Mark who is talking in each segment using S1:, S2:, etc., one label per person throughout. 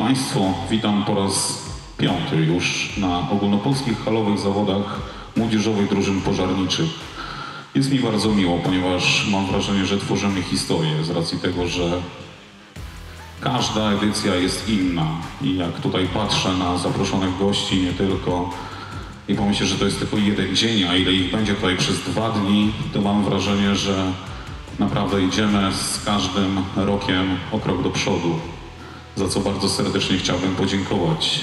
S1: Państwo, witam po raz piąty już na ogólnopolskich halowych zawodach młodzieżowych drużyn pożarniczych. Jest mi bardzo miło, ponieważ mam wrażenie, że tworzymy historię z racji tego, że każda edycja jest inna i jak tutaj patrzę na zaproszonych gości, nie tylko, i pomyślę, że to jest tylko jeden dzień, a ile ich będzie tutaj przez 2 dni, to mam wrażenie, że naprawdę idziemy z każdym rokiem o krok do przodu, za co bardzo serdecznie chciałbym podziękować.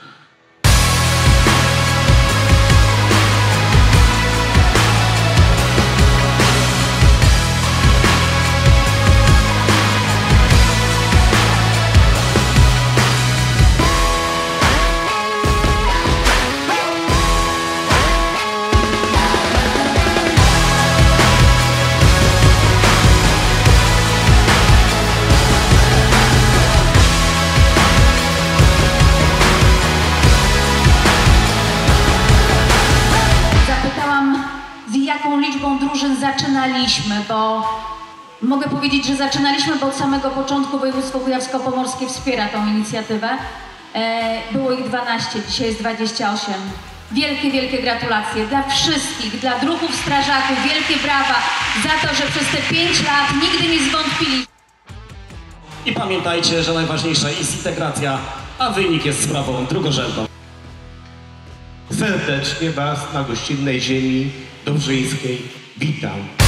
S2: Liczbą drużyn zaczynaliśmy, bo mogę powiedzieć, że zaczynaliśmy, bo od samego początku województwo kujawsko-pomorskie wspiera tą inicjatywę. Było ich 12, dzisiaj jest 28. Wielkie, wielkie gratulacje dla wszystkich, dla druhów, strażaków, wielkie brawa za to, że przez te 5 lat nigdy nie zwątpili.
S3: I pamiętajcie, że najważniejsza jest integracja, a wynik jest sprawą drugorzędną.
S4: Serdecznie Was na gościnnej ziemi dobrzyńskiej witam.